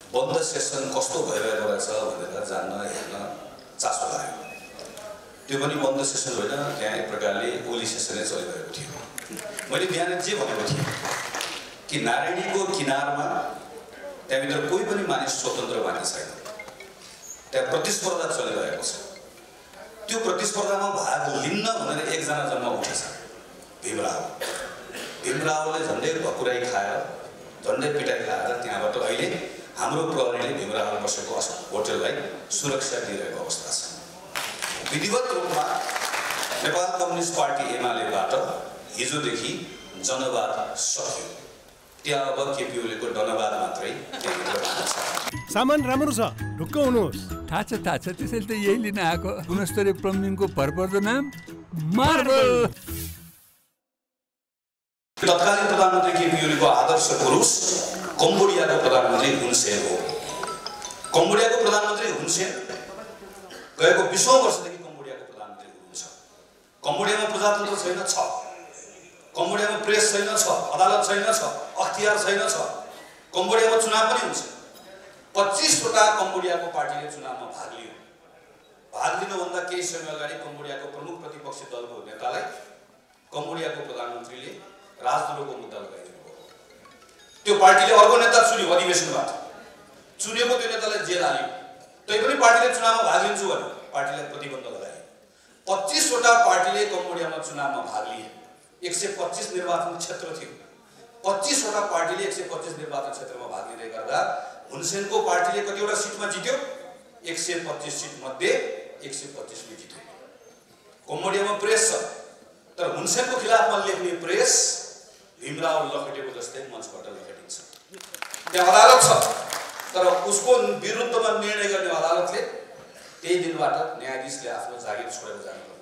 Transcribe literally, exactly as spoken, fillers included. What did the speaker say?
बन्द सेसन कस्तो भइरहेको रहेछ भनेर जान्न हेर्न चासो लाग्यो। त्यो पनि बन्द सेसन होइन, त्यहाँ एक प्रकारले ओली सेसनै चलिरहेको थियो। मैले बिहान जे भनेको थिएँ कि नारायणीको किनारमा त्यहाँभित्र कोही पनि मानिस स्वतन्त्र मानिस छैन, त्यहाँ प्रतिस्पर्धा चलिरहेको छ। त्यो प्रतिस्पर्धामा भाग लिन्न भनेर एकजना जम्मा उठेछ, भीमराव। भीमरावले झन्डै भकुराई खाएर झन्डै पिटाई खाएर त्यहाँबाट अहिले हाम्रो प्रहरीले भीमराव बसेको होटललाई सुरक्षा दिइरहेको अवस्था छ। विधिवत रूपमा नेपाल कम्युनिस्ट पार्टी एमालेबाट हिजोदेखि जनवाद सकियो। त्यहाँ अब केपी ओलीको डनवाद मात्रै त्यहाँभित्र बाँकी छ। सामान राम्रो छ, ढुक्क हुनुहोस्। थाहा छ थाहा छ, त्यसैले त यही लिन आएको। गुणस्तरीय प्लम्बिङको भरपर्दो नाम मार्बल। तत्कालीन प्रधानमन्त्री केपी ओलीको आदर्श पुरुष कम्बोडियाको प्रधानमन्त्री हुन सेन हो। कम्बोडियाको प्रधानमन्त्री हुन सेन गएको बीसौँ वर्षदेखि कम्बोडियाको प्रधानमन्त्री हुनुहुन्छ। कम्बोडियामा प्रजातन्त्र छैन, छ। कम्बोडियामा प्रेस छैन, छ। अदालत छैन, छ। अख्तियार छैन, छ। कम्बोडियामा चुनाव पनि हुन्छ। पच्चीसवटा कम्बोडियाको पार्टीले चुनावमा भाग लियो। भाग लिनुभन्दा केही समय अगाडि कम्बोडियाको प्रमुख प्रतिपक्षी दलको नेतालाई कम्बोडियाको प्रधानमन्त्रीले राजद्रोहको मुद्दा लगाइदिनु भयो। त्यो पार्टीले अर्को नेता चुन्यो अधिवेशनबाट, चुनेको त्यो नेतालाई जेल हाल्यो। तैपनि पार्टीले चुनावमा भाग लिन्छु भन्यो, पार्टीलाई प्रतिबन्ध लगायो। पच्चीसवटा पार्टीले कम्बोडियामा चुनावमा भाग लिए। एक सय पच्चीस निर्वाचन क्षेत्र थियो। पच्चीसवटा पार्टीले एक सय पच्चीस निर्वाचन क्षेत्रमा भाग लिँदै गर्दा हुनसेनको पार्टीले कतिवटा सिटमा जित्यो? एक सय पच्चीस सिट मध्ये एक सय पच्चीसले जित्यो। कम्बोडियामा प्रेस छ, तर हुनसेनको खिलाफमा लेख्ने प्रेस भीमराव लखेटेको जस्तै मञ्चबाट लखेटिन्छ। त्यहाँ अदालत छ, तर उसको विरुद्धमा निर्णय गर्ने अदालतले त्यही दिनबाट न्यायाधीशले आफ्नो जागिर छोडेर जानुपर्छ।